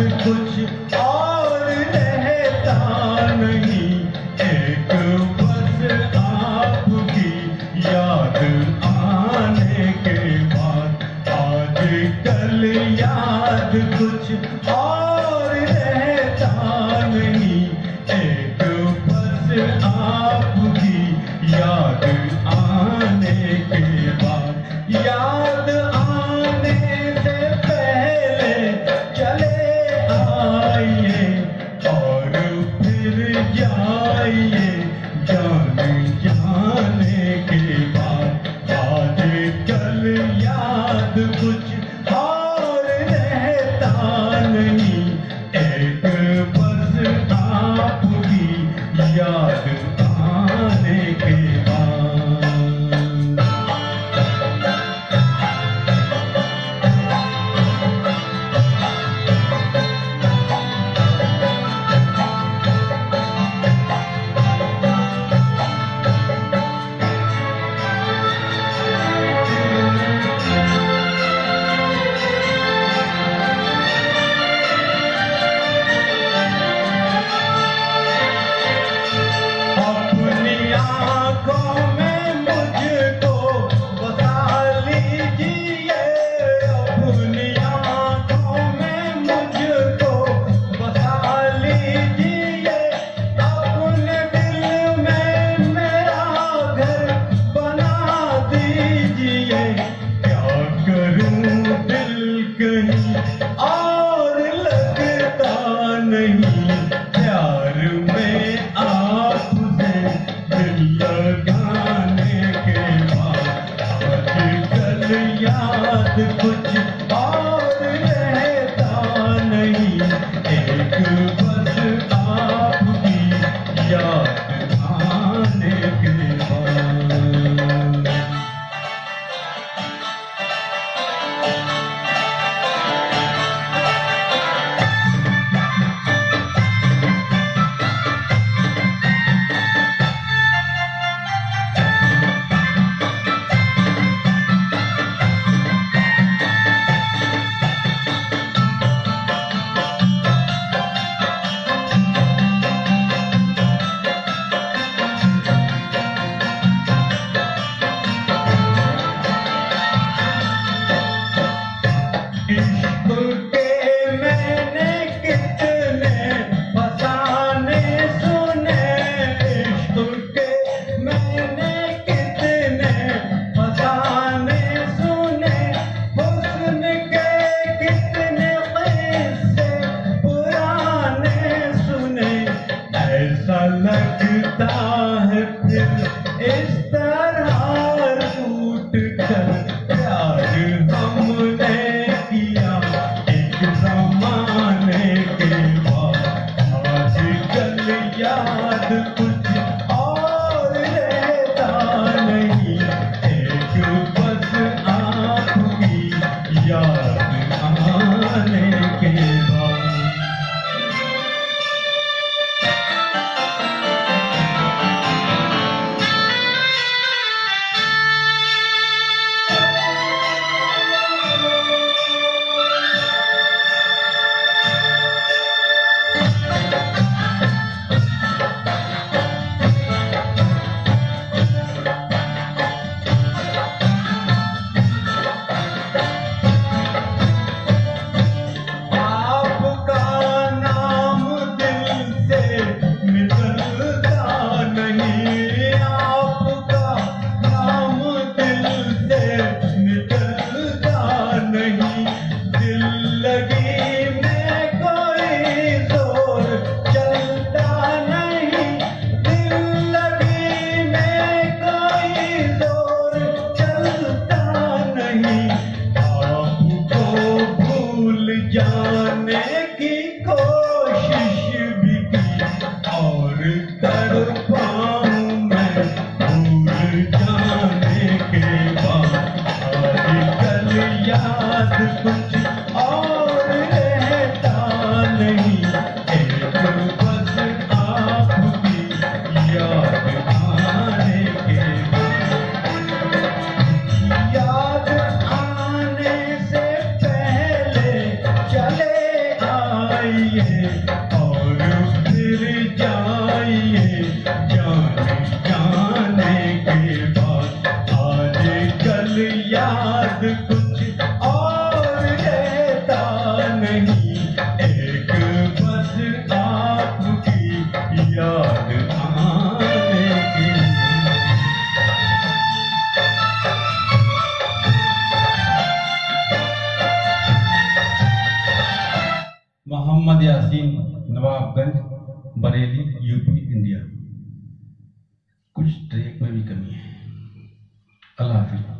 कुछ और रहता नहीं, एक बस आपकी याद आने के बाद। आज कल याद कुछ और रहता नहीं, एक बस आपकी याद आने के बाद। याद आने से पहले चले आइए और फिर जाइए जाने जाने के बाद। आज कल याद कुछ और रहता नहीं, एक बस आपकी याद आने के बाद। अपनी आँखों में मुझको बसा लीजिए, अपनी आँखों में मुझको बसा लीजिए, अपने दिल में मेरा घर बना दीजिए। क्या करूं दिल कहीं और लगता नहीं, प्यार में आपसे दिल लगाने के बाद। आज कल याद कुछ और रहता नहीं, एक बस आपकी याद आने के बाद। इश्क के मैंने कितने फसाने सुने, इश्क के मैंने कितने फसाने सुने, हुस्न के कितने किस्से पुराने सुने। ऐसा लगता है फिर इस तरह टूट कर प्यार हमने किया एक ज़माने के बाद। आज कल याद कुछ और रहता नहीं, एक बस आपकी याद आने के बाद। आइए और फिर जाइए, जाने के बाद आज कल याद कुछ और रहता नहीं, एक बस आपकी याद आने की। Mohammad Yasin, Nawabganj Bareilly, UP, India. कुछ ट्रैक में भी कमी है। अल्लाह हाफिज।